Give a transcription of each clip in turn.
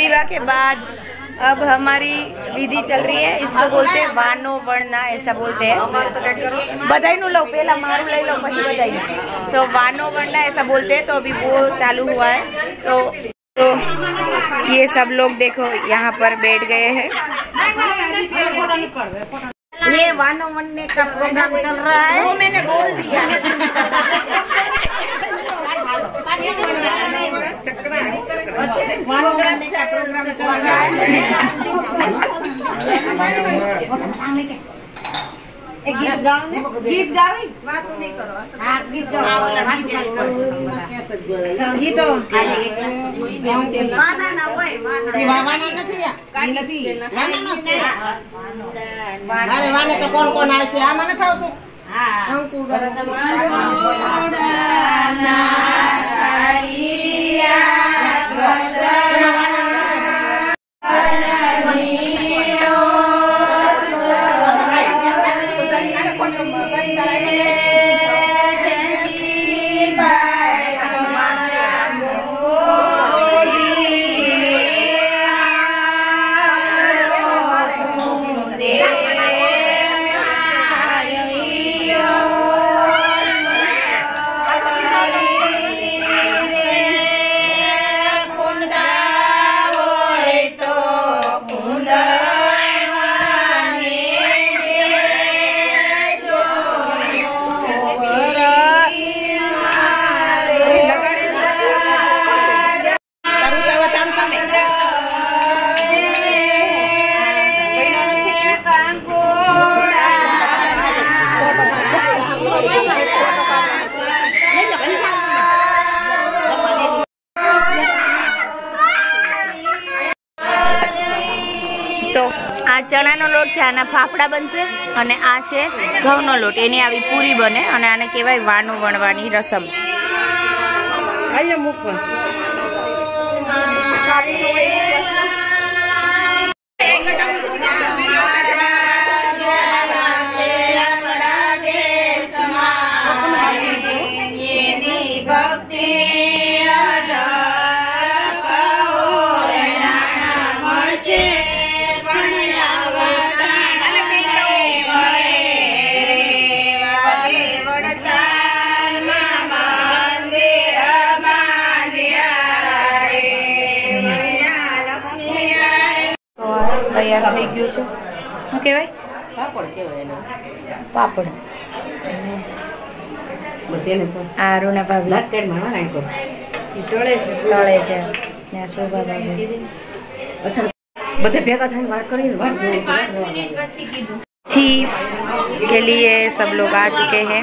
विवाह के बाद अब हमारी विधि चल रही है, इसको बोलते हैं वानो वर्णा, ऐसा बोलते हैं। बधाई नु लो, पहला मारू ले लो પછી बधाई। तो वानो वर्णा ऐसा बोलते हैं। तो अभी वो चालू हुआ है। तो ये सब लोग देखो यहाँ पर बैठ गए हैं। ये वानो वर्णा का प्रोग्राम चल रहा है। वो मैंने बोल दिया। वानो वर्णा का प्रोग्राम चल रहा है। एक गीत गाओ ने, गीत गावी बात नहीं करो। हां गीत गाओ, गीत तो माना ना होय, माना નથી આ નથી માના નથી। अरे वाने तो कौन कौन आवશે આમાં નથી આવતું। हां अंकुरना करिया चणानो लोट छे, आना फाफड़ा बनशे अने आ छे घઉંનો લોટ, एनी आवी पूरी बने अने आने कहेवाय वानो वणवानी रसम। आया मुकवास तैयार થઈ ગયું છે। શું કહેવાય? પાપડ કહેવાય એને। પાપડ બસ એને તો આ રૂના ભાભી લાટકડમાં નાખો, ઈ તળે છે ને આ શોભા ભાભી બધે ભેગા થઈને વાત કરીને વાત थी के लिए सब लोग आ चुके हैं।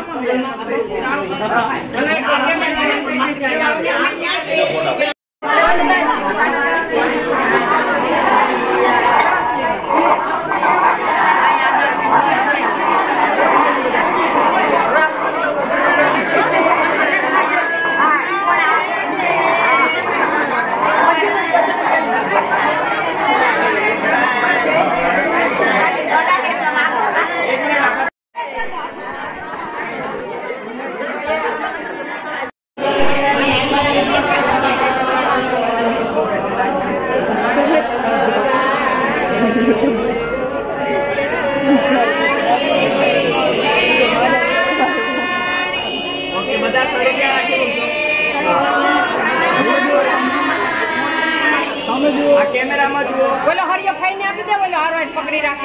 कैमरा में जुओ, बोलो हरियो भाई ने आपी दे, बोलो हारो पकड़ी राखे।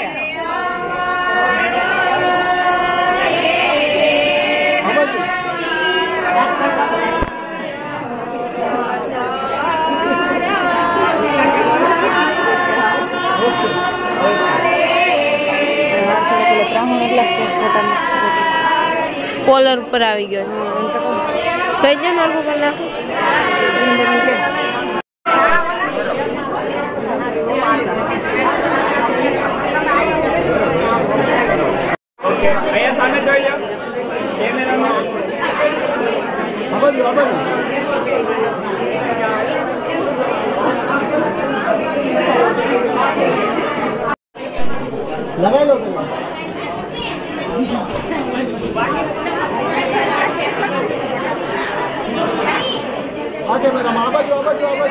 कॉलर ऊपर आ गयो कई जन और कर नाखो। ओके भैया सामने જોઈ લો કેમેરામાં આવો लगा लो आगे मेरा माँ बाजू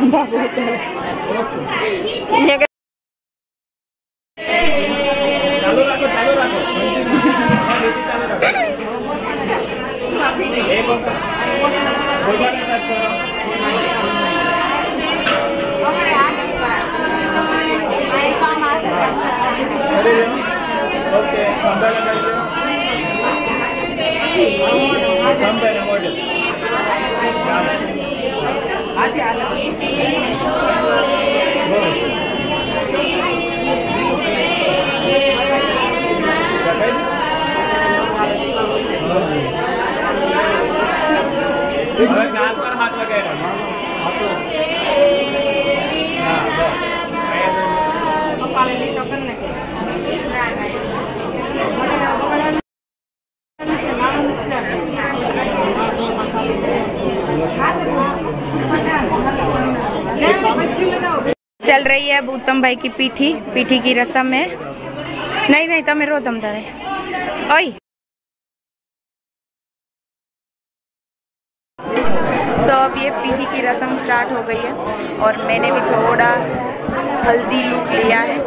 चल रही है अब उत्तम भाई की पीठी की रस्म है। नहीं तमे रो तम तारे ओई। सो अब ये पीठी की रस्म स्टार्ट हो गई है और मैंने भी थोड़ा हल्दी लुक लिया है।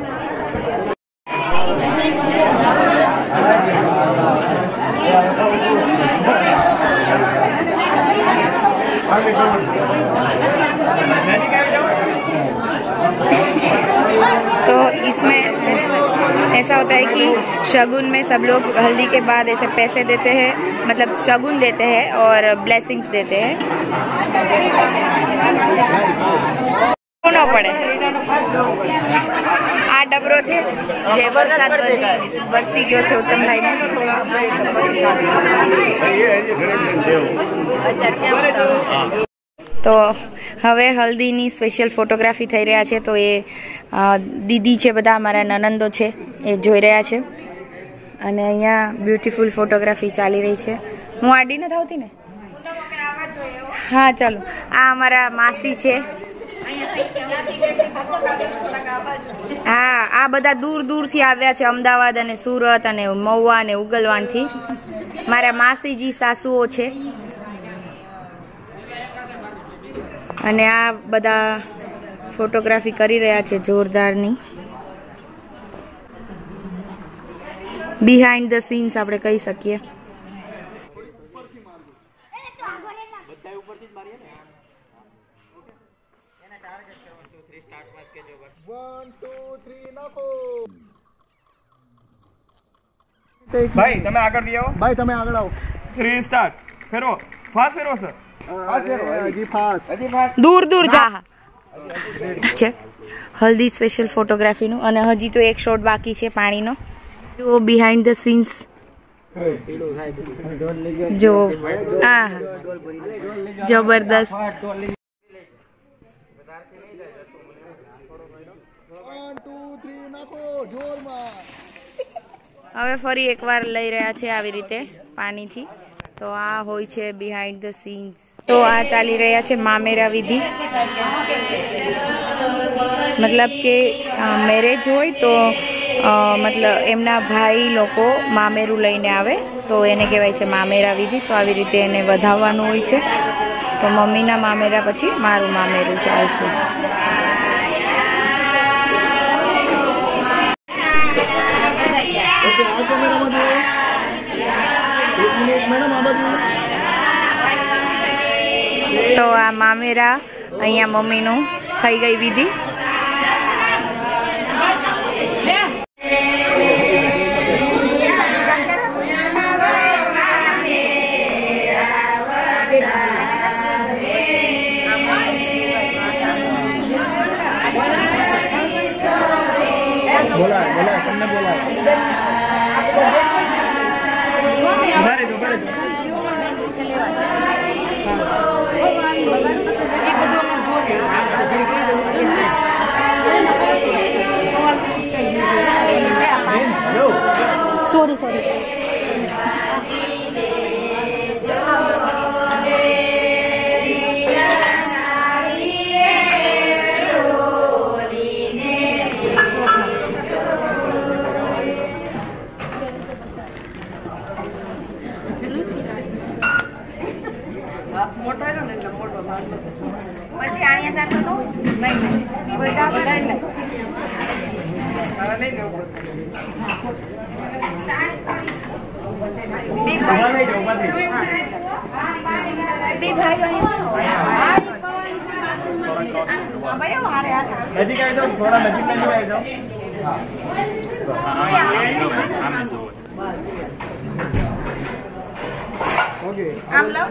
तो इसमें ऐसा होता है कि शगुन में सब लोग हल्दी के बाद ऐसे पैसे देते हैं, मतलब शगुन देते हैं और ब्लेसिंग्स देते हैं। न पड़े आ डबरो छे जे वरसाद वरसी गयो छे उत्तम भाई ने। तो हवे हल्दीनी स्पेशल फोटोग्राफी थई रह्या छे। तो ये दीदी छे, बधा अमारा ननंदो छे, ए जोई रह्या छे अने अहींया ब्यूटीफुल फोटोग्राफी चाली रही छे। हूँ आडी न थावती ने? हाँ चलो। आ अमारा मासी छे। हाँ आ बधा दूर दूर थी आव्या छे, अमदावाद अने सूरत अने महुआ अने उगलवाण थी। मारा मासीजी सासुओ छे अने आ बधा फोटोग्राफी करी रह्या छे जोरदारनी। बिहाइंड ध सीन्स आपणे कही सकीए। भाई તમે આગળ બી આવો। भाई તમે આગળ આવો। 3 સ્ટાર્ટ ફેરવો, ફાસ્ટ ફેરવો સર। હજી ફાસ્ટ। दूर दूर जा छे हल्दी स्पेशल फोटोग्राफी नु। अने हजी तो एक शॉट बाकी छे पानी नो। जो बिहाइंड ध सीन्स जो जबरदस्त। હવે ફરી એકવાર લઈ રહ્યા છે આવી રીતે પાણીથી। તો આ હોય છે બિહાઇન્ડ ધ સીન્સ। તો આ ચાલી રહ્યા છે મામેરા વિધિ, मतलब કે મેરેજ હોય તો मतलब એમના ભાઈ લોકો મામેરું લઈને આવે તો એને કહેવાય છે મામેરા વિધિ। તો આવી રીતે એને વધાવવાનું હોય છે। તો મમ્મીના મામેરા પછી મારું મામેરું ચાલશે। तो आ मामेरा अहींया मम्मीनु थई गई विधि। बोला तुमने बोला। सॉरी नजीक आ जाओ, थोड़ा नजीक में आ जाओ। ओके આમ લાવ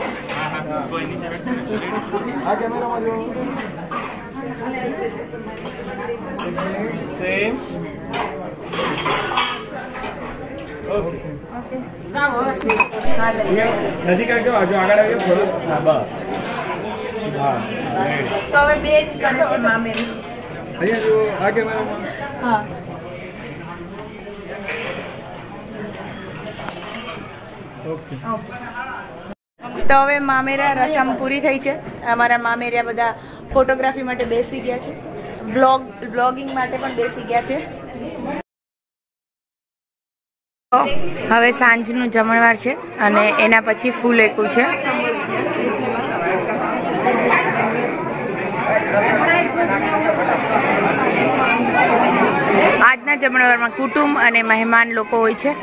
આ કેમેરામાં જો सेम ओके नजीक आ जाओ, આગળ આવી જાઓ થોડું। હા બસ હા તો હવે બે જ કરે છે મામેરું અહીંયા જો આ કેમેરામાં હા ઓકે તો હવે મામેરા રસમ પૂરી થઈ છે। અમારા મામેરિયા બધા ફોટોગ્રાફી માટે બેસી ગયા છે, બ્લોગિંગ માટે પણ બેસી ગયા છે। હવે સાંજનું જમણવાર છે અને એના પછી ફૂલેકું છે। આજના જમણવારમાં કુટુંબ અને મહેમાન લોકો હોય છે।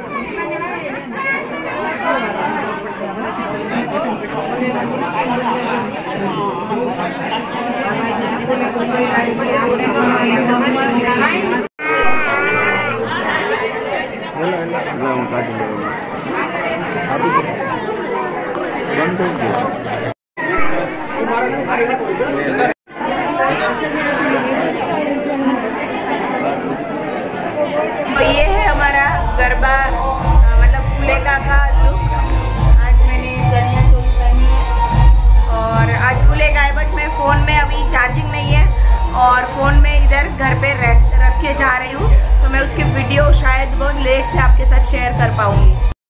तो ये है हमारा गरबा मतलब फुलेका का लुक। आज मैंने चनिया चोली पहनी है और आज फुलेका है, बट मैं फ़ोन में अभी चार्जिंग नहीं है और फ़ोन में इधर घर पे रख के जा रही हूँ, तो मैं उसकी वीडियो शायद बहुत लेट से आपके साथ शेयर कर पाऊँगी।